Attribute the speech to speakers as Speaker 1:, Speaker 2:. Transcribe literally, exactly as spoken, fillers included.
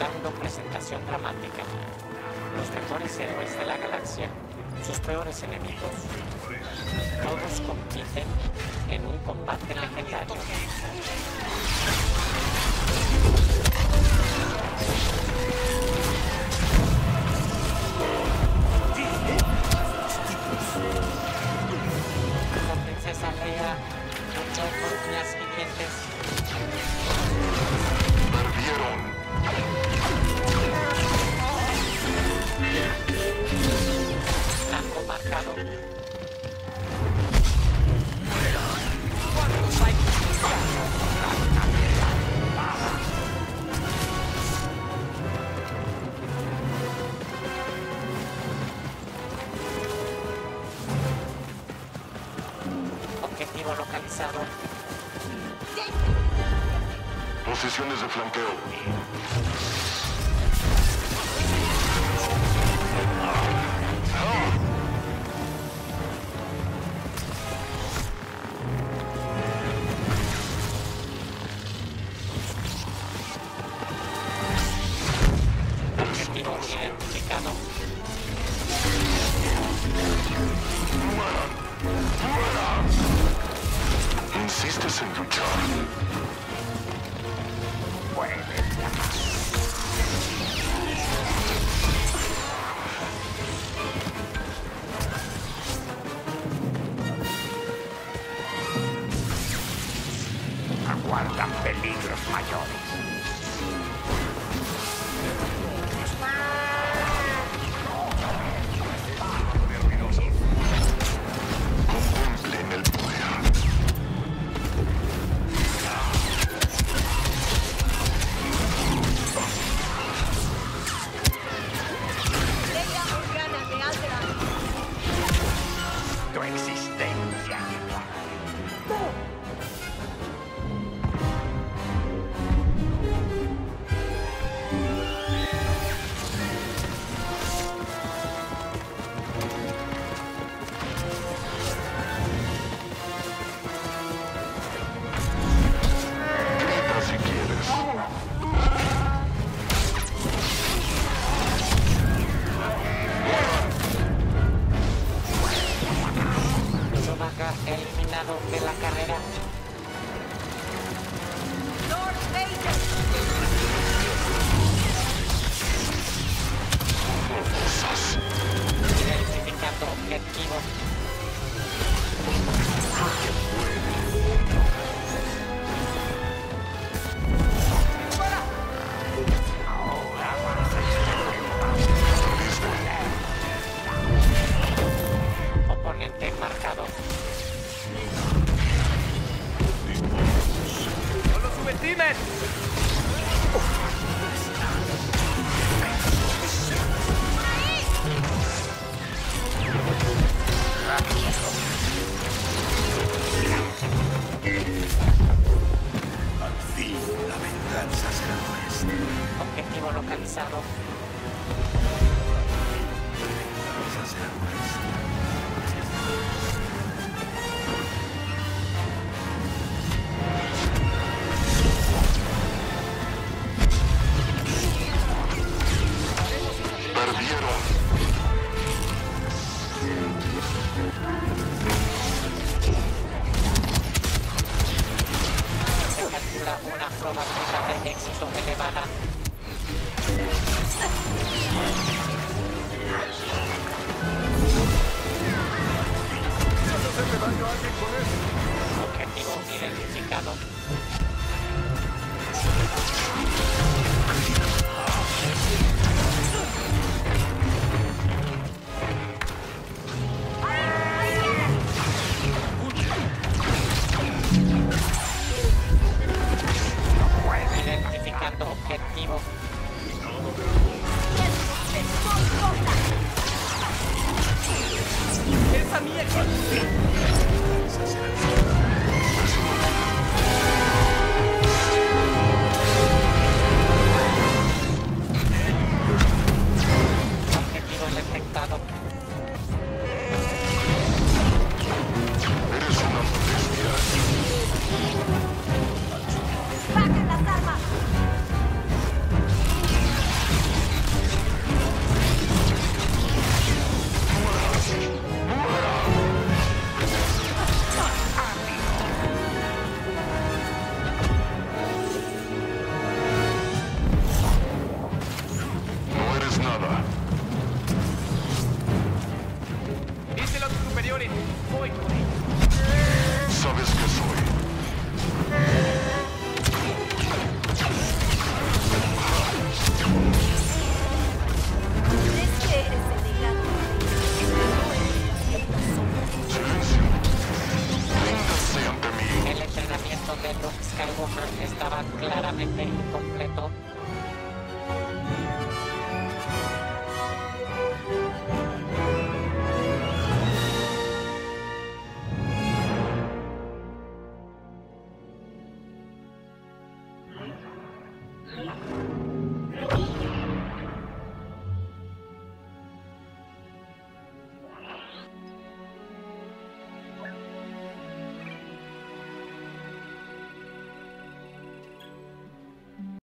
Speaker 1: dando presentación dramática. Los mejores héroes de la galaxia, sus peores enemigos. Todos compiten en un combate legendario. Como princesa Leia luchó por uñas y dientes.
Speaker 2: Perdieron.
Speaker 1: Blanco marcado.
Speaker 3: ¿Cuántos hay?
Speaker 1: Objetivo localizado.
Speaker 2: Posiciones de flanqueo.
Speaker 1: Objetivo identificado.
Speaker 2: ¿Insistes en luchar?
Speaker 3: Aguardan peligros mayores.
Speaker 2: Contemplen el poder.
Speaker 4: Leia Organa de Alderaan.
Speaker 3: Tu existencia.
Speaker 2: Grita si quieres.
Speaker 1: Chewbacca eliminado de la carrera.
Speaker 4: Lord Vader.
Speaker 2: Cosas.
Speaker 1: Identificando objetivo. Oponente marcado.
Speaker 3: ¡No lo subestimen!
Speaker 5: Al fin, la venganza será nuestra.
Speaker 1: Objetivo localizado.
Speaker 5: Esa será nuestra.
Speaker 2: Perdieron.
Speaker 1: Se calcula una probabilidad de éxito elevada. Objetivo identificado. Identificando objetivo.
Speaker 3: ¡Esa mía!
Speaker 5: Esa será nuestra.
Speaker 1: Objetivo detectado.
Speaker 2: Eres una molestia.
Speaker 4: ¡Bajen las armas!
Speaker 1: incompleto.
Speaker 6: Thank you.